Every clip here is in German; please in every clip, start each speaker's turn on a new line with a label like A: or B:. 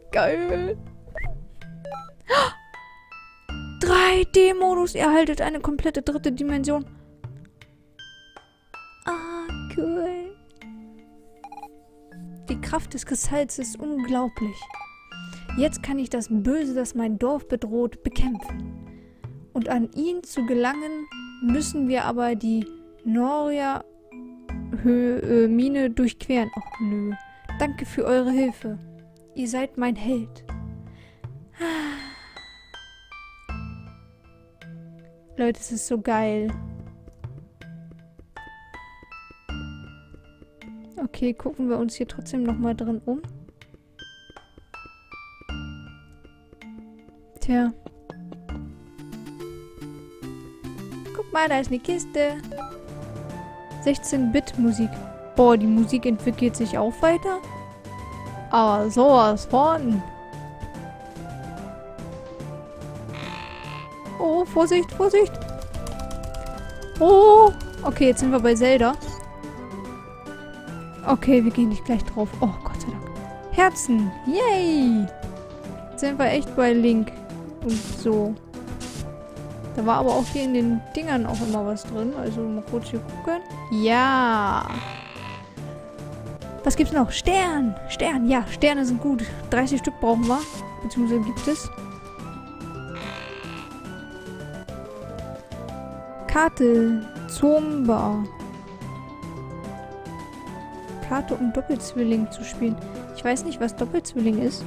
A: Geil. 3D-Modus. Ihr erhaltet eine komplette dritte Dimension. Ah, cool. Die Kraft des Kristalls ist unglaublich. Jetzt kann ich das Böse, das mein Dorf bedroht, bekämpfen. Und an ihn zu gelangen, müssen wir aber die Noria-Mine durchqueren. Ach nö. Danke für eure Hilfe. Ihr seid mein Held. Leute, es ist so geil. Okay, gucken wir uns hier trotzdem nochmal drin um. Tja. Guck mal, da ist eine Kiste. 16-Bit-Musik. Boah, die Musik entwickelt sich auch weiter. Aber sowas von. Oh, Vorsicht, Vorsicht. Oh. Okay, jetzt sind wir bei Zelda. Okay, wir gehen nicht gleich drauf. Oh, Gott sei Dank. Herzen. Yay. Jetzt sind wir echt bei Link. Und so. Da war aber auch hier in den Dingern auch immer was drin. Also mal kurz hier gucken. Ja. Was gibt's noch? Stern. Stern. Ja, Sterne sind gut. 30 Stück brauchen wir. Beziehungsweise gibt es. Karte. Zomba. Karte, um Doppelzwilling zu spielen. Ich weiß nicht, was Doppelzwilling ist.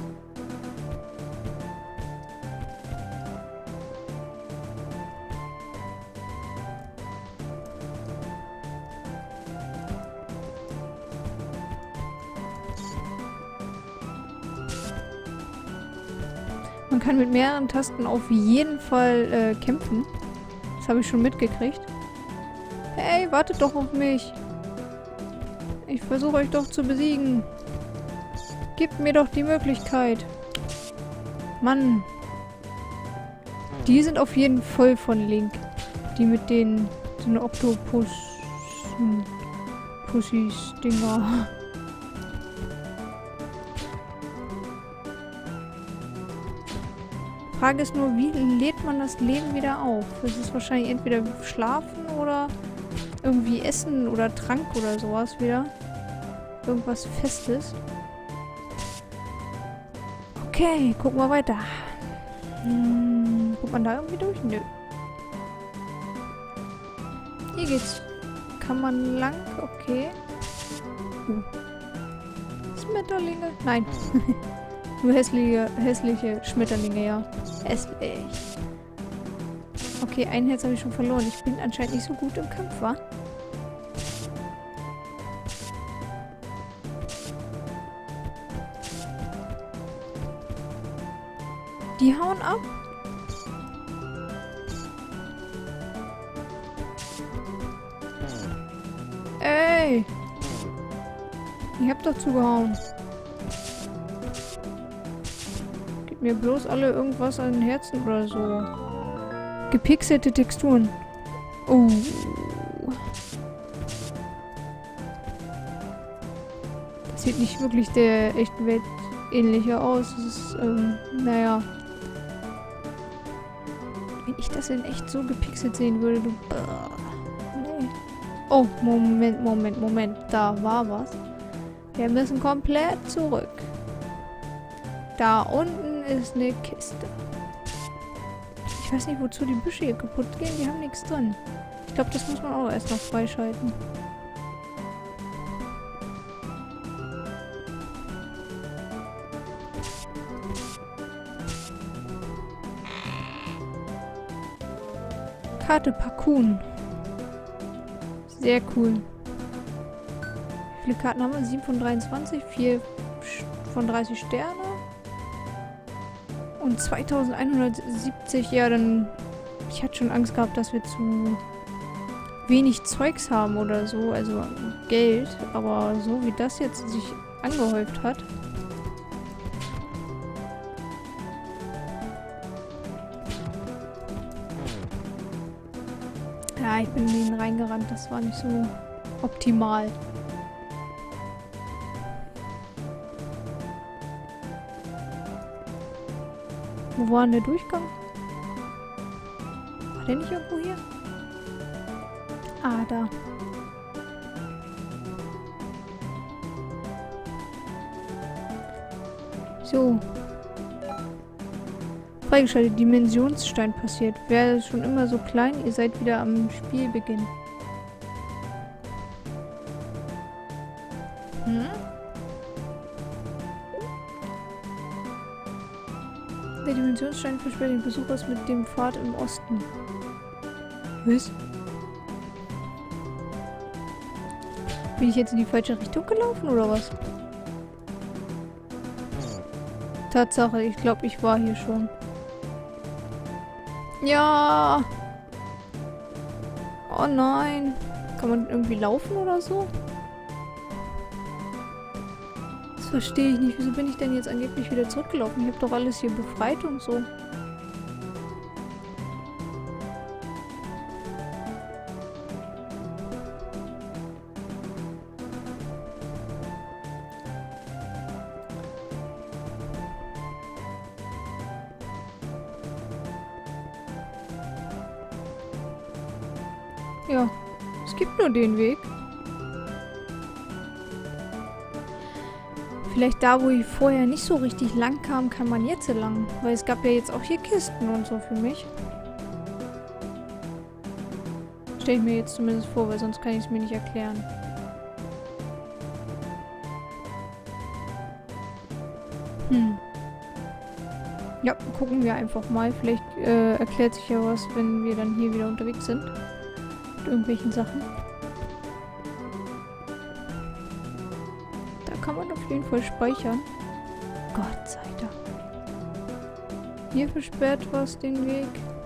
A: Man kann mit mehreren Tasten auf jeden Fall kämpfen. Das habe ich schon mitgekriegt. Hey, wartet doch auf mich. Ich versuche euch doch zu besiegen. Gebt mir doch die Möglichkeit. Mann. Die sind auf jeden Fall von Link. Die mit den Pussys-Dinger. Frage ist nur, wie lädt man das Leben wieder auf? Es ist wahrscheinlich entweder schlafen oder irgendwie essen oder Trank oder sowas wieder. Irgendwas Festes. Okay, gucken wir weiter. Guckt man da irgendwie durch? Nö. Hier geht's. Kann man lang? Okay. Schmetterlinge? Nein. Nur hässliche Schmetterlinge, ja. Hässlich. Okay, ein Herz habe ich schon verloren. Ich bin anscheinend nicht so gut im Kampf, wa? Die hauen ab. Ey! Ich hab doch zugehauen. Gib mir bloß alle irgendwas an den Herzen oder so. Gepixelte Texturen. Oh. Das sieht nicht wirklich der echten Welt ähnlicher aus. Das ist, naja. Wenn ich das in echt so gepixelt sehen würde, du... Nee. Oh, Moment. Da war was. Wir müssen komplett zurück. Da unten ist eine Kiste. Ich weiß nicht, wozu die Büsche hier kaputt gehen. Die haben nichts drin. Ich glaube, das muss man auch erst noch freischalten. Karte Pakun. Sehr cool. Wie viele Karten haben wir? 7 von 23, 4 von 30 Sterne. Und 2170, ja, dann... Ich hatte schon Angst gehabt, dass wir zu wenig Zeugs haben oder so, also Geld. Aber so wie das jetzt sich angehäuft hat... Ja, ich bin in ihn reingerannt, das war nicht so optimal. Wo war denn der Durchgang? War der nicht irgendwo hier? Ah, da. So. Freigeschaltet. Dimensionsstein passiert. Wäre schon immer so klein, ihr seid wieder am Spielbeginn. Der Dimensionsstein versperrt den Besuchers mit dem Pfad im Osten. Was? Bin ich jetzt in die falsche Richtung gelaufen oder was? Tatsache, ich glaube, ich war hier schon. Ja! Oh nein! Kann man irgendwie laufen oder so? Das verstehe ich nicht. Wieso bin ich denn jetzt angeblich wieder zurückgelaufen? Ich habe doch alles hier befreit und so. Ja, es gibt nur den Weg. Vielleicht da, wo ich vorher nicht so richtig lang kam, kann man jetzt lang. Weil es gab ja jetzt auch hier Kisten und so für mich. Stelle ich mir jetzt zumindest vor, weil sonst kann ich es mir nicht erklären. Ja, gucken wir einfach mal. Vielleicht erklärt sich ja was, wenn wir dann hier wieder unterwegs sind. Mit irgendwelchen Sachen. Da kann man auf jeden Fall speichern. Gott sei Dank. Hier versperrt was den Weg.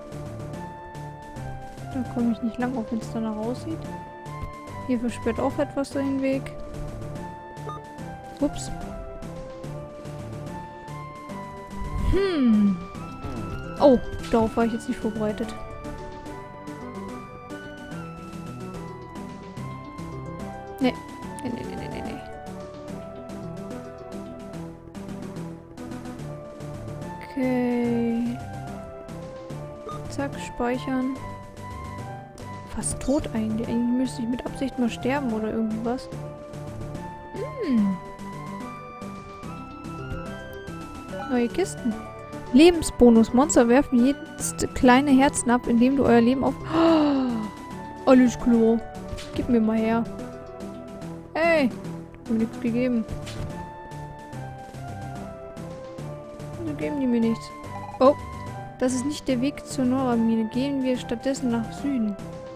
A: Da komme ich nicht lang, auch wenn es danach aussieht. Hier versperrt auch etwas den Weg. Ups. Oh, darauf war ich jetzt nicht vorbereitet. Nee. Nee. Okay. Zack, speichern. Fast tot eigentlich. Eigentlich müsste ich mit Absicht mal sterben oder irgendwie was. Neue Kisten. Lebensbonus. Monster werfen jetzt kleine Herzen ab, indem du euer Leben auf... Oh, alles klar. Gib mir mal her. Hey. Ich hab mir nichts gegeben. Wieso geben die mir nichts? Oh. Das ist nicht der Weg zur Nora-Mine. Gehen wir stattdessen nach Süden.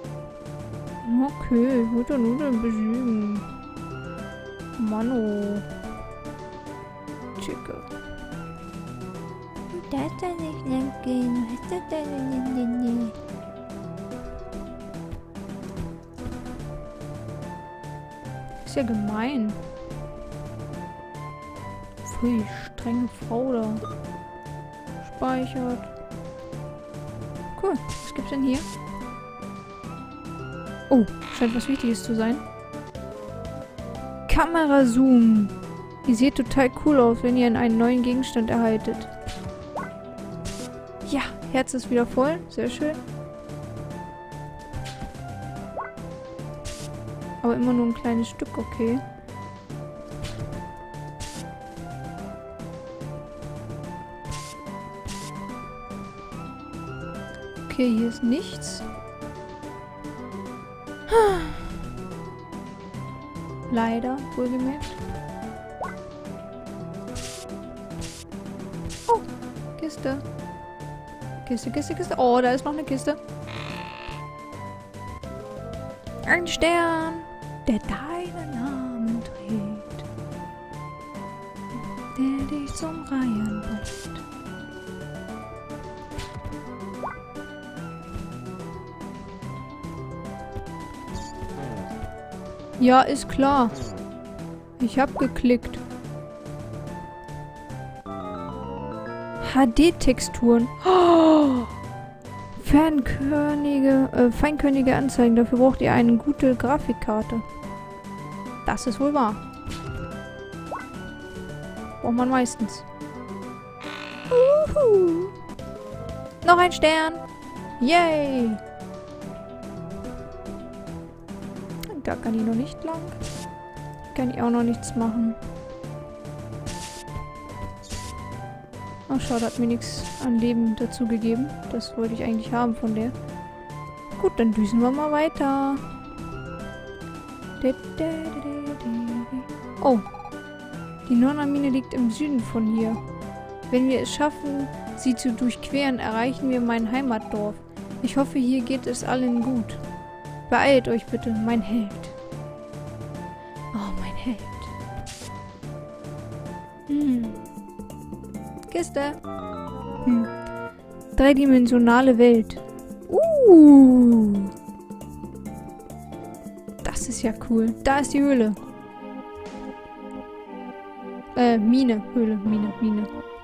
A: Okay. Mutter Nudeln besiegen. Mano. Chica. Du darfst da nicht lang gehen. Du hast doch deine... Ist ja gemein. Pfui, strenge Frau da. Speichert. Cool. Was gibt's denn hier? Oh, scheint was Wichtiges zu sein. Kamerazoom. Ihr seht total cool aus, wenn ihr einen neuen Gegenstand erhaltet. Ja, Herz ist wieder voll. Sehr schön. Aber immer nur ein kleines Stück, okay. Okay, hier ist nichts. Leider, wohlgemerkt. Oh, Kiste. Kiste. Oh, da ist noch eine Kiste. Ein Stern, der deinen Namen trägt. Der dich zum Reihen bringt. Ja, ist klar. Ich hab geklickt. HD-Texturen. Oh! Feinkörnige Anzeigen. Dafür braucht ihr eine gute Grafikkarte. Das ist wohl wahr. Braucht man meistens. Uhu. Noch ein Stern. Yay. Da kann ich noch nicht lang. Kann ich auch noch nichts machen. Ach, schade, hat mir nichts an Leben dazu gegeben. Das wollte ich eigentlich haben von der. Gut, dann düsen wir mal weiter. Oh. Die Nonna-Mine liegt im Süden von hier. Wenn wir es schaffen, sie zu durchqueren, erreichen wir mein Heimatdorf. Ich hoffe, hier geht es allen gut. Beeilt euch bitte, mein Held. Oh, mein Held. Kiste. Dreidimensionale Welt. Das ist ja cool. Da ist die Höhle. Mine. Höhle, Mine.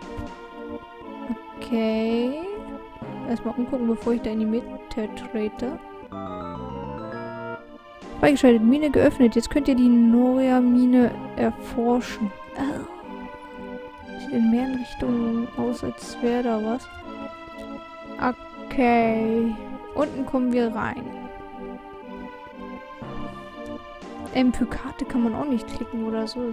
A: Okay. Erstmal umgucken, bevor ich da in die Mitte trete. Freigeschaltet. Mine geöffnet. Jetzt könnt ihr die Noria-Mine erforschen. Oh. Sieht in mehreren Richtungen aus, als wäre da was. Okay. Unten kommen wir rein. Für Karte kann man auch nicht klicken oder so.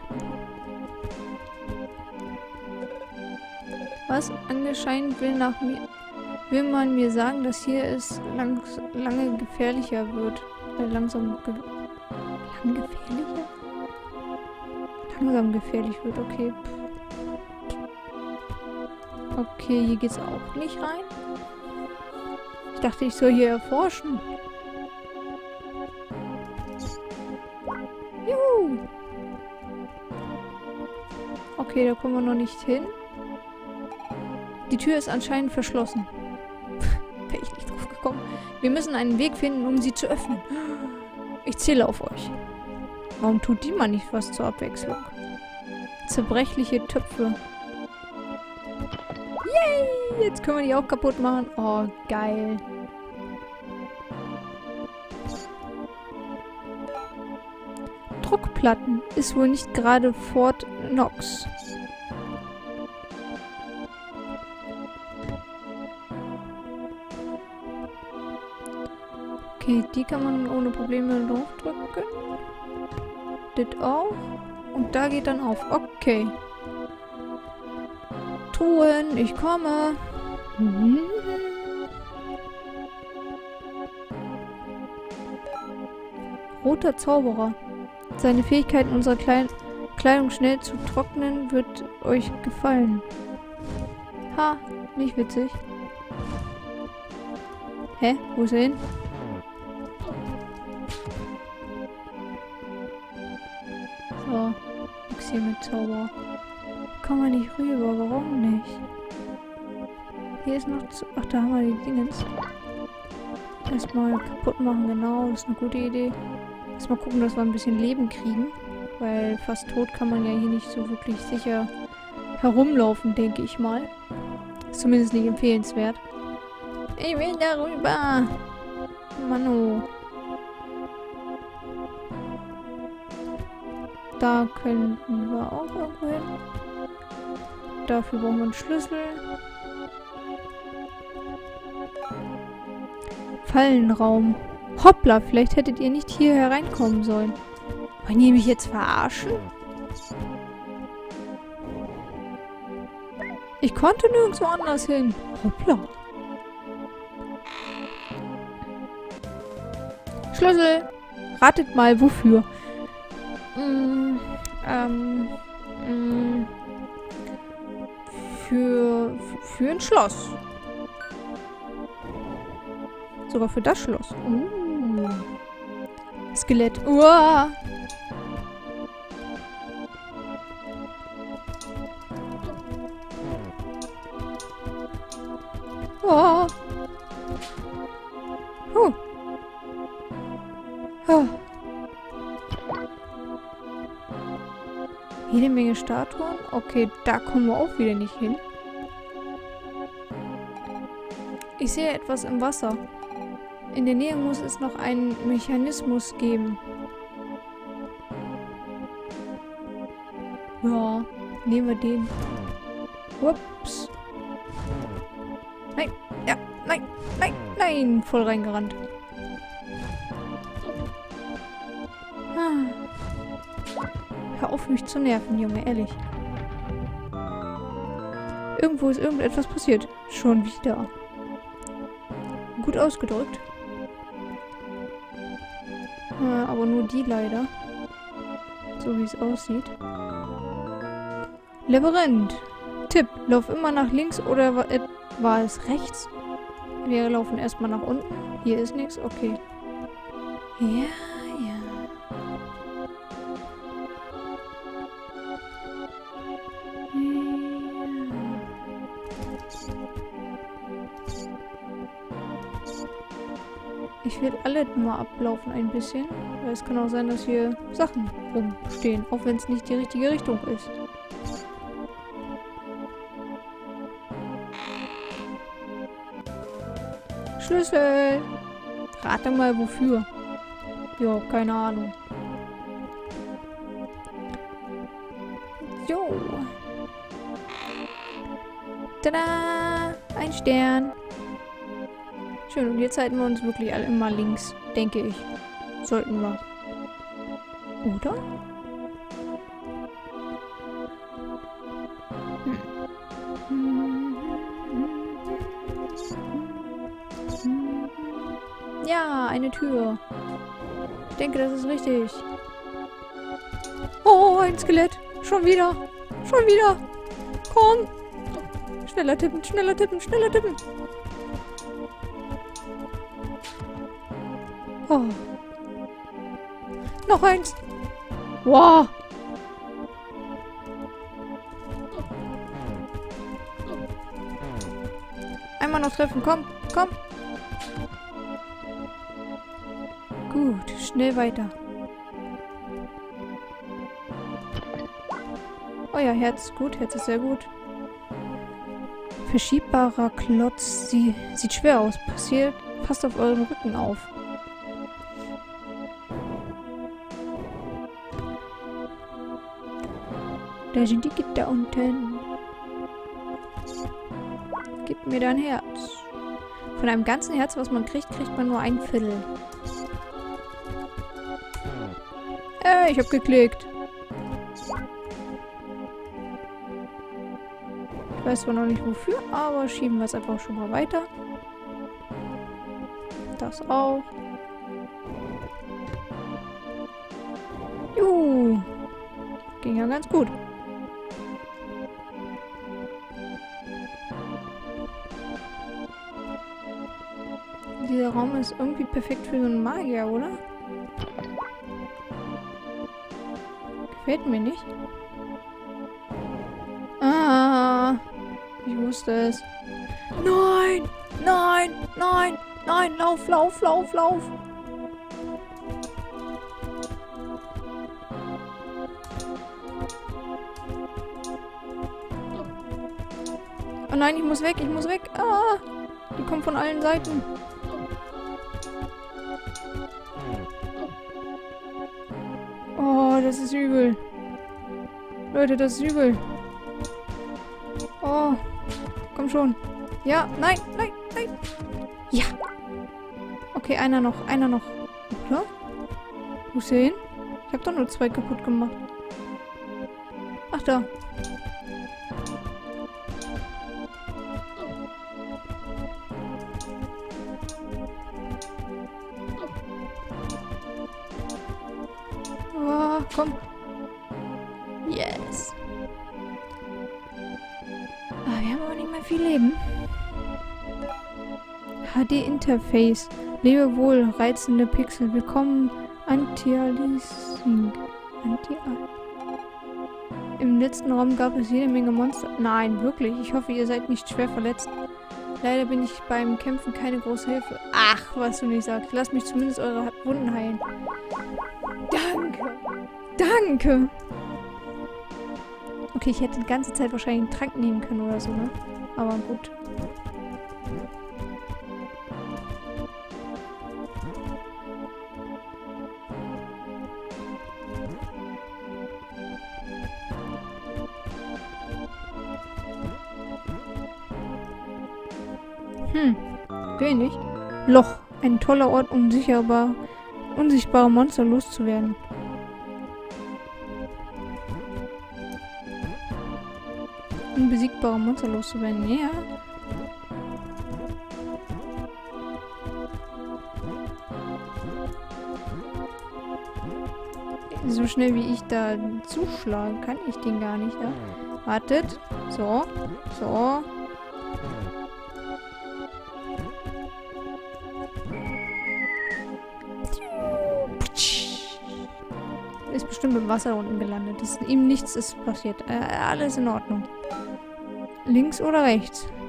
A: Was? Anscheinend will man mir sagen, dass hier es lange gefährlicher wird. Langsam gefährlich wird, okay. Okay, hier geht's auch nicht rein. Ich dachte, ich soll hier erforschen. Juhu! Okay, da kommen wir noch nicht hin. Die Tür ist anscheinend verschlossen. Wäre ich nicht drauf gekommen. Wir müssen einen Weg finden, um sie zu öffnen. Ich zähle auf euch. Warum tut die mal nicht was zur Abwechslung? Zerbrechliche Töpfe. Yay! Jetzt können wir die auch kaputt machen. Oh, geil. Druckplatten ist wohl nicht gerade Fort Knox. Okay, die kann man ohne Probleme draufdrücken. Das auch. Und da geht dann auf. Okay. Truhen, ich komme. Roter Zauberer. Seine Fähigkeit, unsere Kleidung schnell zu trocknen, wird euch gefallen. Ha, nicht witzig. Hä? Wo ist er hin? So, nix hier mit Zauber. Kommen wir nicht rüber, warum nicht? Hier ist noch zu... Ach, da haben wir die Dingens. Erstmal kaputt machen, genau, das ist eine gute Idee. Erstmal gucken, dass wir ein bisschen Leben kriegen. Weil fast tot kann man ja hier nicht so wirklich sicher herumlaufen, denke ich mal. Ist zumindest nicht empfehlenswert. Ich will da rüber! Mano. Da könnten wir auch irgendwo hin. Dafür brauchen wir einen Schlüssel. Fallenraum. Hoppla, vielleicht hättet ihr nicht hier hereinkommen sollen. Wollen die mich jetzt verarschen? Ich konnte nirgendwo anders hin. Hoppla. Schlüssel. Ratet mal, wofür. Für ein Schloss. Sogar für das Schloss. Skelett. Uah. Oh. Oh. Jede Menge Statuen. Okay, da kommen wir auch wieder nicht hin. Ich sehe etwas im Wasser. In der Nähe muss es noch einen Mechanismus geben. Ja, nehmen wir den. Ups. Nein. Ja. Nein. Nein. Nein. Voll reingerannt. Hör auf, mich zu nerven, Junge. Ehrlich. Irgendwo ist irgendetwas passiert. Schon wieder. Gut ausgedrückt. Aber nur die leider. So wie es aussieht. Labyrinth. Tipp. Lauf immer nach links oder war es rechts? Wir laufen erstmal nach unten. Hier ist nichts. Okay. Ja, ja. Ich will alle mal ablaufen ein bisschen. Weil es kann auch sein, dass hier Sachen rumstehen. Auch wenn es nicht die richtige Richtung ist. Schlüssel! Rate mal wofür. Ja, keine Ahnung. So. Tada! Ein Stern. Schön, und jetzt halten wir uns wirklich alle immer links, denke ich. Sollten wir. Oder? Ja, eine Tür. Ich denke, das ist richtig. Oh, ein Skelett. Schon wieder. Schon wieder. Komm. Schneller tippen, schneller tippen, schneller tippen. Oh. Noch eins. Wow. Einmal noch treffen. Komm, komm. Gut, schnell weiter. Oh ja, Herz ist gut. Herz ist sehr gut. Verschiebbarer Klotz. Sie sieht schwer aus. Passt auf euren Rücken auf. Da sind die Gitter unten. Gib mir dein Herz. Von einem ganzen Herz, was man kriegt, kriegt man nur ein Viertel. Ich hab geklickt. Ich weiß zwar noch nicht wofür, aber schieben wir es einfach schon mal weiter. Das auch. Juhu. Ging ja ganz gut. Dieser Raum ist irgendwie perfekt für so einen Magier, oder? Gefällt mir nicht. Ah, ich wusste es. Nein, nein, nein, nein, lauf, lauf, lauf, lauf. Oh nein, ich muss weg, ich muss weg. Ah, die kommen von allen Seiten. Oh, das ist übel. Leute, das ist übel. Oh, komm schon. Ja, nein, nein, nein. Ja. Okay, einer noch, einer noch. Oder? Wo ist der hin? Ich habe doch nur 2 kaputt gemacht. Ach, da. Oh, komm. Yes. Ah, wir haben aber nicht mehr viel Leben. HD-Interface. Lebe wohl, reizende Pixel. Willkommen, Anti-Aliasing. Im letzten Raum gab es jede Menge Monster. Nein, wirklich. Ich hoffe, ihr seid nicht schwer verletzt. Leider bin ich beim Kämpfen keine große Hilfe. Ach, was du nicht sagst. Lasst mich zumindest eure Wunden heilen. Danke. Danke. Okay, ich hätte die ganze Zeit wahrscheinlich einen Trank nehmen können oder so, ne? Aber gut. Wenig. Loch. Ein toller Ort, um unsichtbare Monster loszuwerden. Unbesiegbare Monster loszuwerden. Ja. So schnell wie ich da zuschlagen kann ich den gar nicht, ja? Wartet. So. So. Ist bestimmt im Wasser unten gelandet. Ihm nichts ist passiert. Alles in Ordnung. Links oder rechts?